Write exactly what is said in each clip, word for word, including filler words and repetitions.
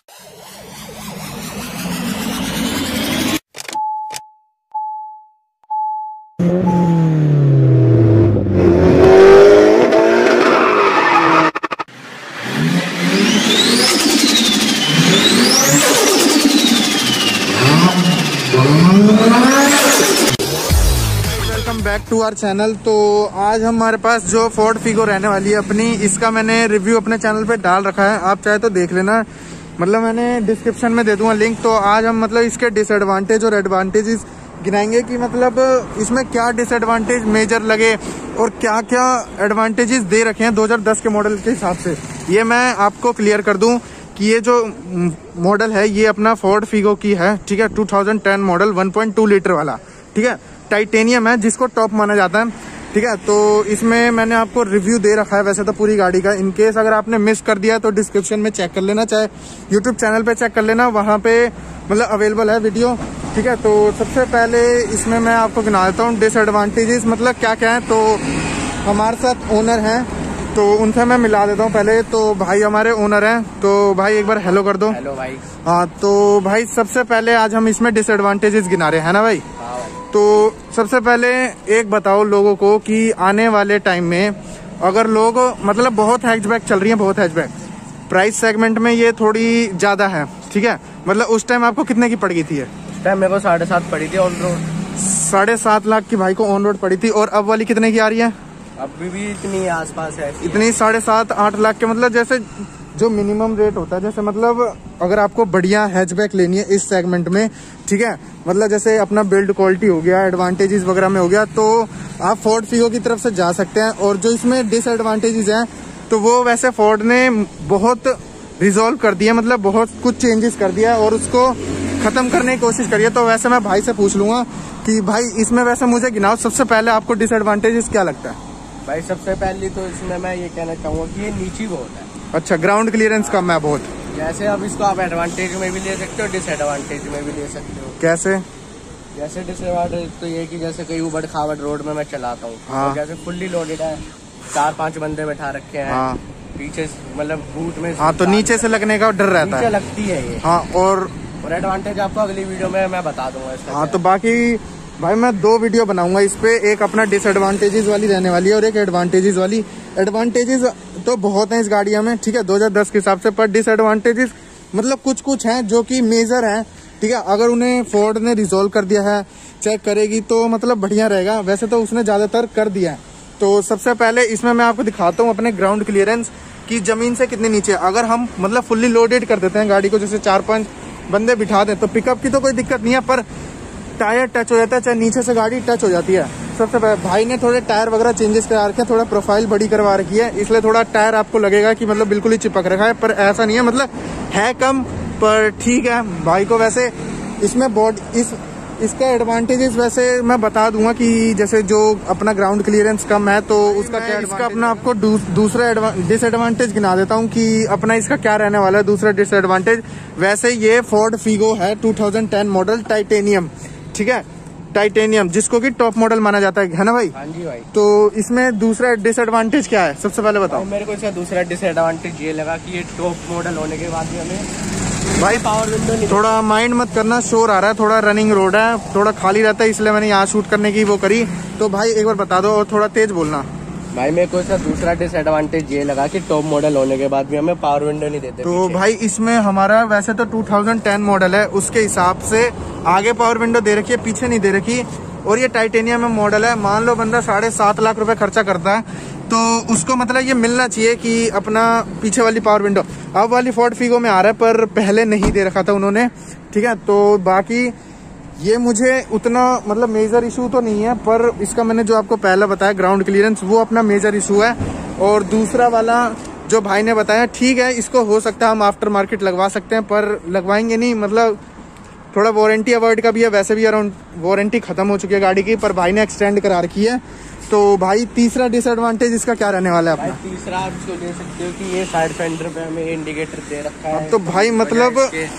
Welcome back to our channel. तो आज हमारे पास जो फोर्ड फिगो रहने वाली है अपनी, इसका मैंने रिव्यू अपने चैनल पे डाल रखा है, आप चाहे तो देख लेना, मतलब मैंने डिस्क्रिप्शन में दे दूंगा लिंक। तो आज हम मतलब इसके डिसएडवांटेज और एडवांटेजेस गिनाएंगे कि मतलब इसमें क्या डिसएडवांटेज मेजर लगे और क्या क्या एडवांटेजेस दे रखे हैं दो हज़ार दस के मॉडल के हिसाब से। ये मैं आपको क्लियर कर दूं कि ये जो मॉडल है ये अपना फोर्ड फिगो की है, ठीक है, two thousand ten model one point two litre वाला, ठीक है, टाइटेनियम है जिसको टॉप माना जाता है, ठीक है। तो इसमें मैंने आपको रिव्यू दे रखा है वैसे तो पूरी गाड़ी का। इन केस अगर आपने मिस कर दिया तो डिस्क्रिप्शन में चेक कर लेना, चाहे यूट्यूब चैनल पे चेक कर लेना, वहाँ पे मतलब अवेलेबल है वीडियो, ठीक है। तो सबसे पहले इसमें मैं आपको गिना देता हूँ डिसएडवांटेजेस मतलब क्या क्या है। तो हमारे साथ ओनर हैं तो उनसे मैं मिला देता हूँ पहले। तो भाई हमारे ओनर हैं, तो भाई एक बार हेलो कर दो। हेलो भाई। हाँ तो भाई सबसे पहले आज हम इसमें डिसएडवांटेजेस गिना रहे हैं ना भाई। हाँ भाई। तो सबसे पहले एक बताओ लोगों को कि आने वाले टाइम में अगर लोग मतलब बहुत हैचबैक चल रही है, बहुत हैचबैक प्राइस सेगमेंट में ये थोड़ी ज्यादा है, ठीक है। मतलब उस टाइम आपको कितने की पड़ गई थी? उस टाइम मेरे को साढ़े सात पड़ी थी ऑन रोड। साढ़े सात लाख की भाई को ऑन रोड पड़ी थी। और अब वाली कितने की आ रही है? अभी भी इतनी आसपास है, इतनी साढ़े सात आठ लाख के। मतलब जैसे जो मिनिमम रेट होता है, जैसे मतलब अगर आपको बढ़िया हैचबैक लेनी है इस सेगमेंट में, ठीक है, मतलब जैसे अपना बिल्ड क्वालिटी हो गया, एडवांटेजेस वगैरह में हो गया, तो आप फोर्ड फिगो की तरफ से जा सकते हैं। और जो इसमें डिसएडवांटेजेस हैं तो वो वैसे फोर्ड ने बहुत रिजॉल्व कर दिया, मतलब बहुत कुछ चेंजेस कर दिया और उसको खत्म करने की कोशिश करिए। तो वैसे मैं भाई से पूछ लूंगा कि भाई इसमें वैसे मुझे गिनाओ सबसे पहले आपको डिसएडवांटेजेस क्या लगता है? भाई सबसे पहले तो इसमें मैं ये कहना चाहूँगा कि ये नीची बहुत है। अच्छा, ग्राउंड क्लियरेंस कम है बहुत। जैसे अब इसको आप एडवांटेज में भी ले सकते हो, डिसएडवांटेज में भी ले सकते हो। कैसे? जैसे डिसएडवांटेज तो ये कि जैसे कई उबड़ खाबड़ रोड में मैं चलाता हूँ, हाँ। तो जैसे फुल्ली लोडेड है, चार पांच बंदे बैठा रखे हैं, हाँ। पीछे मतलब बूट में, हाँ, तो नीचे से लगने का डर रहता नीचे है, लगती है ये। हाँ। और और एडवांटेज आपको अगली वीडियो में मैं बता दूंगा इसका। हाँ, तो बाकी भाई मैं दो वीडियो बनाऊंगा इस पे, एक अपना डिसएडवांटेजेस वाली रहने वाली है और एक एडवांटेजेस वाली। एडवांटेजेस तो बहुत हैं इस गाड़ियों में, ठीक है, दो हज़ार दस के हिसाब से, पर डिसएडवांटेजेस मतलब कुछ कुछ हैं जो कि मेजर हैं, ठीक है। अगर उन्हें फोर्ड ने रिजॉल्व कर दिया है, चेक करेगी तो मतलब बढ़िया रहेगा। वैसे तो उसने ज्यादातर कर दिया है। तो सबसे पहले इसमें मैं आपको दिखाता हूँ अपने ग्राउंड क्लियरेंस की जमीन से कितनी नीचे। अगर हम मतलब फुल्ली लोडेड कर देते हैं गाड़ी को, जैसे चार पांच बंदे बिठा दें, तो पिकअप की तो कोई दिक्कत नहीं है, पर टायर टच हो जाता है, चाहे नीचे से गाड़ी टच हो जाती है। सबसे पहले भाई ने थोड़े टायर वगैरह चेंजेस करा रखे हैं, थोड़ा प्रोफाइल बड़ी करवा रखी है, इसलिए थोड़ा टायर आपको लगेगा कि मतलब बिल्कुल ही चिपक रखा है, पर ऐसा नहीं है, मतलब है कम पर ठीक है भाई को। वैसे इसमें बॉडी इस इसका एडवांटेजेस वैसे मैं बता दूंगा कि जैसे जो अपना ग्राउंड क्लियरेंस कम है तो उसका क्या, इसका अपना आपको दू, दूसरा डिसएडवांटेज गिना देता हूँ कि अपना इसका क्या रहने वाला है दूसरा डिसएडवांटेज। वैसे ये फोर्ड फिगो है two thousand ten model titanium, ठीक है, टाइटेनियम जिसको कि टॉप मॉडल माना जाता है, है ना भाई? हाँ जी भाई। तो इसमें दूसरा डिसएडवांटेज क्या है सबसे पहले बताओ? मेरे को इसका दूसरा डिसएडवांटेज ये लगा कि ये टॉप मॉडल होने के बाद भी हमें भाई पावर विंडो नहीं। थोड़ा माइंड मत करना, शोर आ रहा है, थोड़ा रनिंग रोड है, थोड़ा खाली रहता है, इसलिए मैंने यहाँ शूट करने की वो करी। तो भाई एक बार बता दो और थोड़ा तेज बोलना। भाई मेरे को इसका दूसरा डिसएडवांटेज ये लगा कि टॉप मॉडल होने के बाद भी हमें पावर विंडो नहीं देते। तो भाई इसमें हमारा वैसे तो टू थाउजेंड टेन मॉडल है, उसके हिसाब से आगे पावर विंडो दे रखी है, पीछे नहीं दे रखी, और ये टाइटेनियम में मॉडल है। मान लो बंदा साढ़े सात लाख रुपए खर्चा करता है तो उसको मतलब ये मिलना चाहिए कि अपना पीछे वाली पावर विंडो। अब वाली फोर्ड फिगो में आ रहा है पर पहले नहीं दे रखा था उन्होंने, ठीक है। तो बाकी ये मुझे उतना मतलब मेजर इशू तो नहीं है, पर इसका मैंने जो आपको पहले बताया ग्राउंड क्लियरेंस वो अपना मेजर इशू है। और दूसरा वाला जो भाई ने बताया, ठीक है, इसको हो सकता है हम आफ्टर मार्केट लगवा सकते हैं, पर लगवाएंगे नहीं, मतलब थोड़ा वारंटी अवॉइड का भी है। वैसे भी अराउंड वारंटी खत्म हो चुकी है गाड़ी की, पर भाई ने एक्सटेंड करा रखी है। तो भाई तीसरा डिसएडवांटेज इसका क्या रहने वाला है अपना? तीसरा आप इसको दे सकते हो कि ये साइड फेंडर पे हमें इंडिकेटर दे रखा है। तो भाई मतलब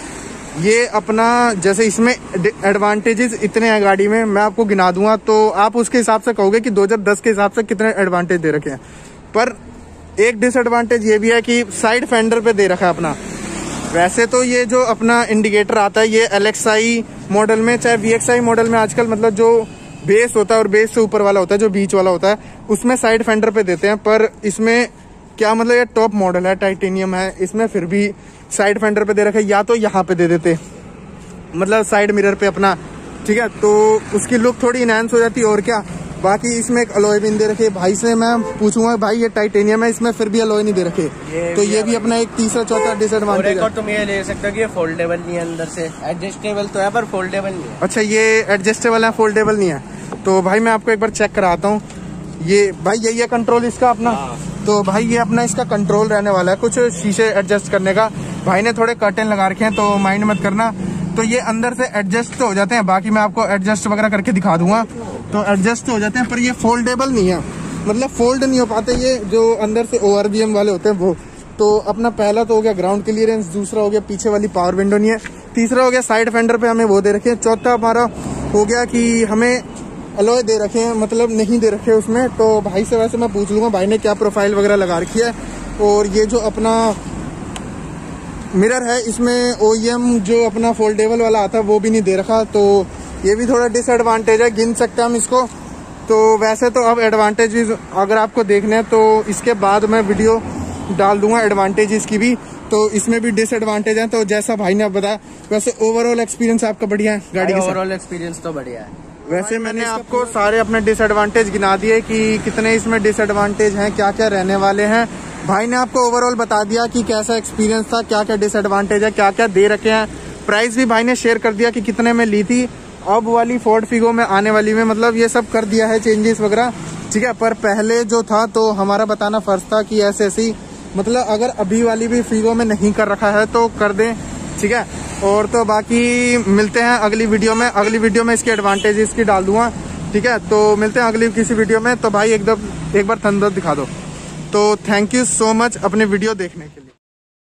ये अपना जैसे इसमें एडवांटेजेस इतने हैं गाड़ी में, मैं आपको गिना दूंगा तो आप उसके हिसाब से कहोगे कि दो हज़ार दस के हिसाब से कितने एडवांटेज दे रखे हैं। पर एक डिसएडवांटेज ये भी है कि साइड फेंडर पे दे रखा है अपना, वैसे तो ये जो अपना इंडिकेटर आता है ये एल एक्स आई मॉडल में चाहे वी एक्स आई मॉडल में आजकल मतलब जो बेस होता है और बेस से ऊपर वाला होता है जो बीच वाला होता है उसमें साइड फेंडर पे देते हैं, पर इसमें क्या मतलब ये टॉप मॉडल है, टाइटेनियम है, इसमें फिर भी साइड फेंडर पे दे रखे, या तो यहाँ पे दे देते मतलब साइड मिरर पे अपना, ठीक है, तो उसकी लुक थोड़ी इनहेंस हो जाती है और क्या। बाकी इसमें एक अलॉय भी दे रखे, भाई से मैं पूछूंगा भाई ये टाइटेनियम है इसमें फिर भी अलॉय नहीं दे रखे, ये तो ये भी अपना एक तीसरा चौथा डिसएडवांटेज है। तुम ये ले सकते हो कि ये फोल्डेबल नहीं है, अंदर से एडजस्टेबल तो है पर फोल्डेबल नहीं है। अच्छा ये एडजस्टेबल है, फोल्डेबल नहीं है, तो भाई मैं आपको एक बार चेक कराता हूँ। ये भाई यही है कंट्रोल इसका अपना, तो भाई ये अपना इसका कंट्रोल रहने वाला है, कुछ शीशे एडजस्ट करने का, भाई ने थोड़े कर्टेन लगा रखे हैं तो माइंड मत करना। तो ये अंदर से एडजस्ट तो हो जाते हैं, बाकी मैं आपको एडजस्ट वगैरह करके दिखा दूंगा, तो एडजस्ट तो हो जाते हैं, पर ये फोल्डेबल नहीं है, मतलब फोल्ड नहीं हो पाते ये जो अंदर से ओ आर वी एम वाले होते हैं वो। तो अपना पहला तो हो गया ग्राउंड क्लियरेंस, दूसरा हो गया पीछे वाली पावर विंडो नहीं है, तीसरा हो गया साइड फेंडर पे हमें वो दे रखे हैं, चौथा हमारा हो गया कि हमें अलॉय दे रखे हैं, मतलब नहीं दे रखे उसमें। तो भाई से वैसे मैं पूछ लूंगा भाई ने क्या प्रोफाइल वगैरह लगा रखी है। और ये जो अपना मिरर है इसमें ओ ई एम जो अपना फोल्डेबल वाला आता है वो भी नहीं दे रखा, तो ये भी थोड़ा डिसएडवांटेज है, गिन सकते हैं हम इसको। तो वैसे तो अब एडवांटेजेस अगर आपको देखने हैं तो इसके बाद मैं वीडियो डाल दूंगा एडवांटेजेस की भी, तो इसमें भी डिसएडवांटेज है। तो जैसा भाई ने अब बताया, वैसे ओवरऑल एक्सपीरियंस आपका बढ़िया है गाड़ी के साथ? ओवरऑल एक्सपीरियंस तो बढ़िया है। वैसे मैंने आपको सारे अपने डिसएडवांटेज गिना दिए कि कितने इसमें डिसएडवांटेज हैं, क्या क्या रहने वाले हैं। भाई ने आपको ओवरऑल बता दिया कि कैसा एक्सपीरियंस था, क्या क्या डिसएडवांटेज है, क्या क्या दे रखे हैं। प्राइस भी भाई ने शेयर कर दिया कि कितने में ली थी, अब वाली फोर्ड फिगो में आने वाली में, मतलब ये सब कर दिया है चेंजेस वगैरह, ठीक है। पर पहले जो था तो हमारा बताना फर्ज था कि ऐसे ऐसी, मतलब अगर अभी वाली भी फिगो में नहीं कर रखा है तो कर दें, ठीक है। और तो बाकी मिलते हैं अगली वीडियो में, अगली वीडियो में इसकी एडवांटेजेस की डाल दूंगा, ठीक है। तो मिलते हैं अगली किसी वीडियो में। तो भाई एकदम एक बार थंडर दिखा दो। तो थैंक यू सो मच अपने वीडियो देखने के लिए।